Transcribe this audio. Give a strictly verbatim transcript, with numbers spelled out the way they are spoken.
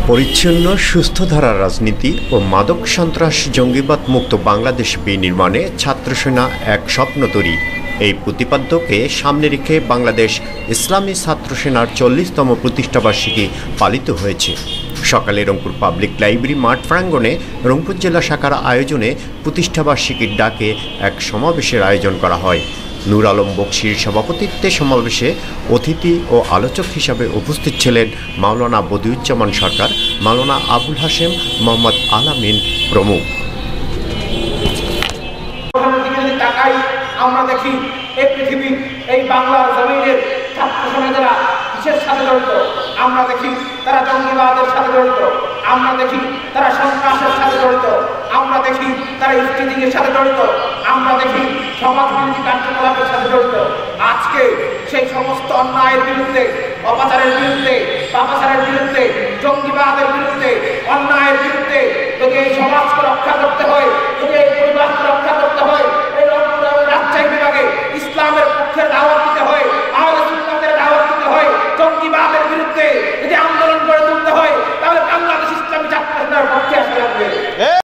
পরিচ্ছন্ন সুস্থ ধারার রাজনীতি ও মাদক সন্ত্রাস জঙ্গিবাদ মুক্ত বাংলাদেশ বিনির্মাণে ছাত্রসেনা এক স্বপ্ন তৈরি এই প্রতিপাদ্যকে সামনে রেখে বাংলাদেশ ইসলামী ছাত্রসেনার চল্লিশতম প্রতিষ্ঠাবার্ষিকী পালিত হয়েছে। সকালে রংপুর পাবলিক লাইব্রেরি মাঠ প্রাঙ্গণে রংপুর জেলা শাখার আয়োজনে প্রতিষ্ঠাবার্ষিকীর ডাকে এক সমাবেশের আয়োজন করা হয়। নূর আলম বকশীর সভাপতিত্বে সমাবেশে অতিথি ও আলোচক হিসাবে উপস্থিত ছিলেন মাওলানা বদিউজ্জামান সরকার, মাওলানা আবুল হাশেম, মোহাম্মদ আলামিন প্রমুখ। আমরা দেখি এই পৃথিবী এই বাংলার জমিনের ছাত্রসেনা যারা কিসের সাথে জড়িত, আমরা দেখি তারা জঙ্গিবাদের সাথে জড়িত, আমরা দেখি তারা সন্ত্রাসের সাথে জড়িত, আমরা দেখি তারা ইফতিজিং এর সাথে জড়িত, আমরা দেখি সমাজবিরোধী কার্যকলাপের সাথে জড়িত। আজকে সেই সমস্ত অন্যায়ের বিরুদ্ধে, অপাচারের বিরুদ্ধে, পাপাচারের বিরুদ্ধে, জঙ্গিবাদের বিরুদ্ধে, অন্যায়ের বিরুদ্ধে যদি এই সমাজকে রক্ষা করতে হয়, যদি এই পরিবারকে রক্ষা করতে হয়, এই রাজশাহী বিভাগে ইসলামের পক্ষে দাওয়াত দিতে হয়, আহলে সুন্নাতের দাওয়াত দিতে হয়, জঙ্গিবাদের বিরুদ্ধে যদি আন্দোলন গড়ে তুলতে হয়, তাহলে বাংলাদেশ ইসলামী ছাত্রসেনার পক্ষে আসতে লাগবে।